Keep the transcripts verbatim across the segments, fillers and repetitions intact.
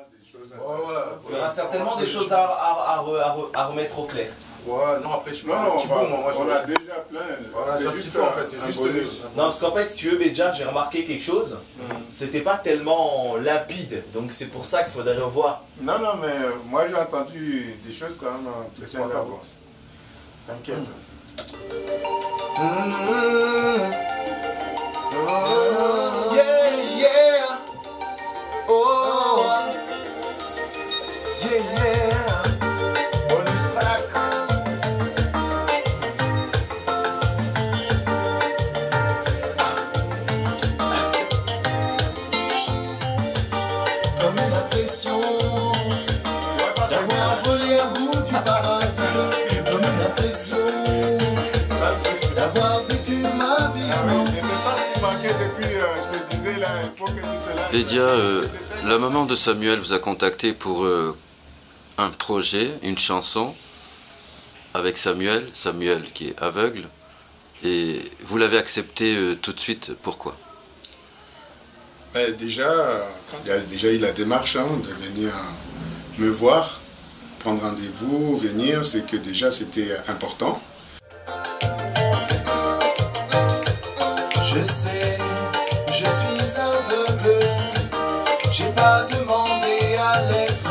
des choses Ouais, voilà. Il y aura certainement des choses à, à, à, re- à, re- à remettre au clair. Ouais, non, après, je suis Non, pas non, un petit on, va- bout, moi, moi, je on a déjà plein. Voilà, C'est déjà ce qu'il faut, en fait, c'est un juste... bonus. Non, parce qu'en fait, si tu veux, déjà, j'ai remarqué quelque chose. Mm. C'était pas tellement limpide. Donc c'est pour ça qu'il faudrait revoir. Non, non, mais euh, moi j'ai entendu des choses quand même euh, qui Laisse-moi tiennent la t'avoir. route. T'inquiète. Oh, yeah, yeah. Oh, yeah, yeah. Bonus track. Comme une impression d'avoir volé un bout du paradis. Comme une impression d'avoir vécu ma vie. Ah oui, et c'est ça ce qui manquait depuis, euh, je te disais là, il faut que tu te lâches. Lydia, euh, la maman de Samuel vous a contacté pour euh, un projet, une chanson avec Samuel, Samuel qui est aveugle, et vous l'avez accepté euh, tout de suite, pourquoi? Ben, déjà, il y a déjà eu la démarche hein, de venir me voir, prendre rendez-vous, venir, c'est que déjà c'était important. Je sais, je suis aveugle. J'ai pas demandé à l'être.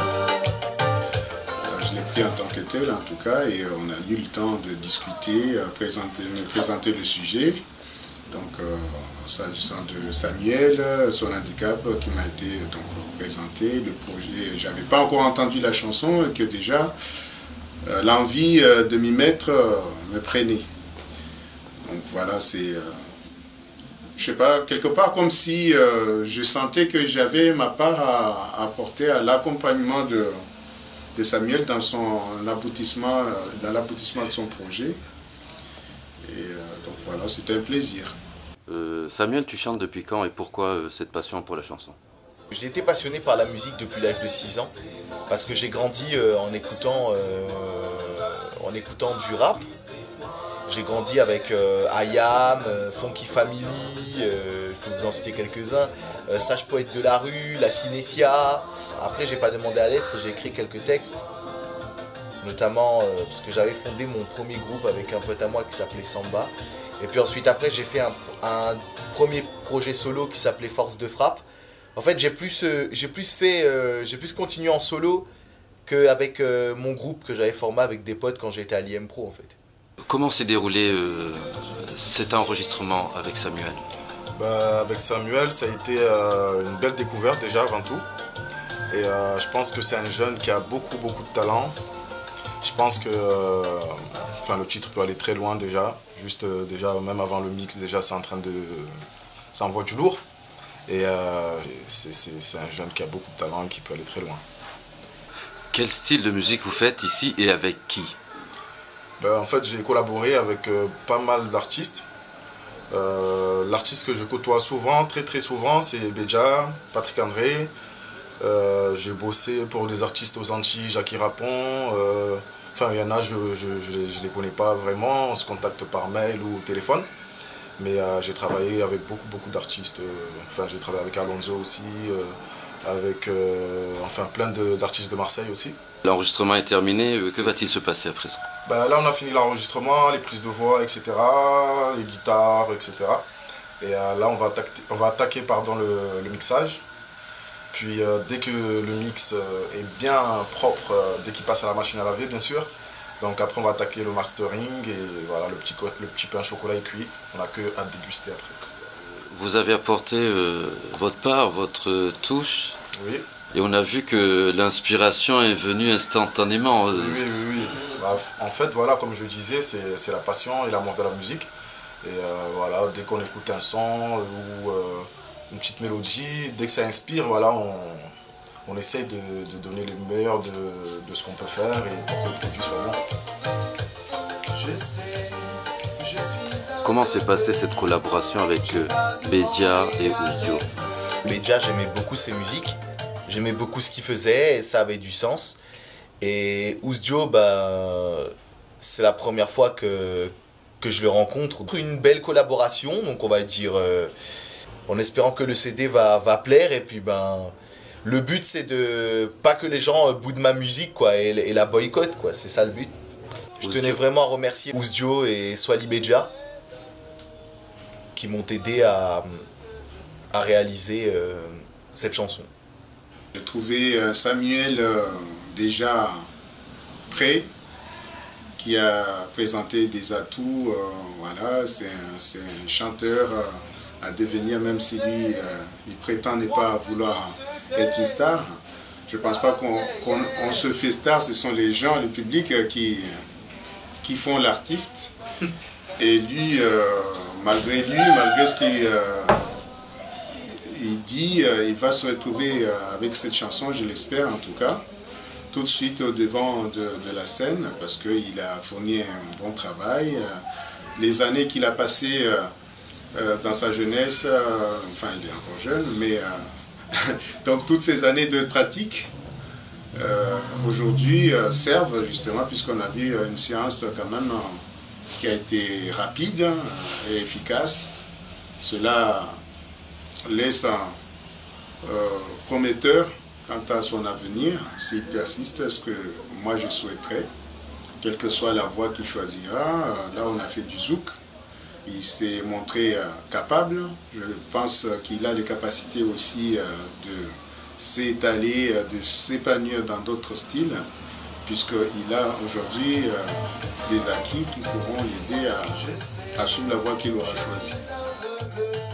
Euh, Je l'ai pris en tant que tel en tout cas et on a eu le temps de discuter, euh, présenter, me présenter le sujet. Donc euh, s'agissant de Samuel, son handicap qui m'a été donc présenté, le projet, j'avais pas encore entendu la chanson et que déjà euh, l'envie euh, de m'y mettre euh, me prenait. Donc voilà, c'est, euh, je sais pas, quelque part comme si euh, je sentais que j'avais ma part à, à apporter à l'accompagnement de, de Samuel dans son aboutissement, euh, dans l'aboutissement de son projet. Et euh, donc voilà, c'était un plaisir. Euh, Samuel, tu chantes depuis quand et pourquoi euh, cette passion pour la chanson? J'ai été passionné par la musique depuis l'âge de six ans parce que j'ai grandi euh, en écoutant euh, en écoutant du rap. J'ai grandi avec euh, I A M, euh, Funky Family, euh, je peux vous en citer quelques-uns, euh, Sage Poète de la rue, La Cinétia. Après, j'ai pas demandé à l'être, j'ai écrit quelques textes, notamment euh, parce que j'avais fondé mon premier groupe avec un pote à moi qui s'appelait Samba. Et puis ensuite, après, j'ai fait un, un premier projet solo qui s'appelait Force de Frappe. En fait, j'ai plus, euh, j'ai plus fait, euh, j'ai plus continué en solo qu'avec euh, mon groupe que j'avais formé avec des potes quand j'étais à l'I M Pro, en fait. Comment s'est déroulé euh, cet enregistrement avec Samuel? Bah, avec Samuel, ça a été euh, une belle découverte déjà avant tout. Et euh, je pense que c'est un jeune qui a beaucoup, beaucoup de talent. Je pense que euh, enfin, le titre peut aller très loin déjà. Juste euh, déjà, même avant le mix, déjà, c'est en train de... ça envoie du lourd. Et euh, c'est un jeune qui a beaucoup de talent et qui peut aller très loin. Quel style de musique vous faites ici et avec qui? Ben, en fait, j'ai collaboré avec euh, pas mal d'artistes. Euh, L'artiste que je côtoie souvent, très très souvent, c'est Béja, Patrick André. Euh, j'ai bossé pour des artistes aux Antilles, Jackie Rapon. Euh, enfin, il y en a, je ne je, je, je les connais pas vraiment. On se contacte par mail ou au téléphone. Mais euh, j'ai travaillé avec beaucoup beaucoup d'artistes. Euh, enfin, j'ai travaillé avec Alonso aussi, euh, avec euh, enfin plein d'artistes de, de Marseille aussi. L'enregistrement est terminé, que va-t-il se passer à présent? Ben, là, on a fini l'enregistrement, les prises de voix, et cetera, les guitares, et cetera. Et euh, là, on va attaquer, on va attaquer pardon, le, le mixage. Puis, euh, dès que le mix euh, est bien propre, euh, dès qu'il passe à la machine à laver, bien sûr. Donc, après, on va attaquer le mastering et voilà, le petit, le petit pain au chocolat est cuit. On n'a que à déguster après. Vous avez apporté euh, votre part, votre touche. Oui. Et on a vu que l'inspiration est venue instantanément. Oui, oui, oui. Bah, en fait, voilà, comme je disais, c'est la passion et l'amour de la musique. Et euh, voilà, dès qu'on écoute un son ou euh, une petite mélodie, dès que ça inspire, voilà, on, on essaye de, de donner le meilleur de, de ce qu'on peut faire et pour que le produit soit bon. Je sais, je suis Comment s'est passée cette collaboration avec euh, Bédia et Ouzdio? Bédia, j'aimais beaucoup ses musiques. J'aimais beaucoup ce qu'il faisait et ça avait du sens. Et Ouzdio, bah, c'est la première fois que, que je le rencontre. Une belle collaboration, donc on va dire, euh, en espérant que le C D va, va plaire. Et puis, ben, le but c'est de pas que les gens euh, boudent ma musique quoi et, et la boycottent quoi, c'est ça le but. Je tenais vraiment à remercier Ouzdio et Swali Beja qui m'ont aidé à, à réaliser euh, cette chanson. J'ai trouvé euh, Samuel euh, déjà prêt, qui a présenté des atouts, euh, voilà, c'est un, un chanteur euh, à devenir, même si lui, euh, il prétend ne pas vouloir être une star. Je ne pense pas qu'on qu'on, on se fait star, ce sont les gens, le public euh, qui, qui font l'artiste. Et lui, euh, malgré lui, malgré ce qu'il euh, il dit, euh, il va se retrouver euh, avec cette chanson, je l'espère en tout cas, tout de suite au devant de, de la scène, parce qu'il a fourni un bon travail. Les années qu'il a passées euh, euh, dans sa jeunesse, euh, enfin il est encore jeune, mais euh, donc toutes ces années de pratique, euh, aujourd'hui euh, servent justement, puisqu'on a vu une séance quand même euh, qui a été rapide et efficace. Cela laisse un euh, prometteur quant à son avenir, s'il persiste, ce que moi je souhaiterais, quelle que soit la voie qu'il choisira. Là on a fait du zouk, il s'est montré euh, capable, je pense qu'il a les capacités aussi euh, de s'étaler, euh, de s'épanouir dans d'autres styles, puisqu'il a aujourd'hui euh, des acquis qui pourront l'aider à, à suivre la voie qu'il aura choisie.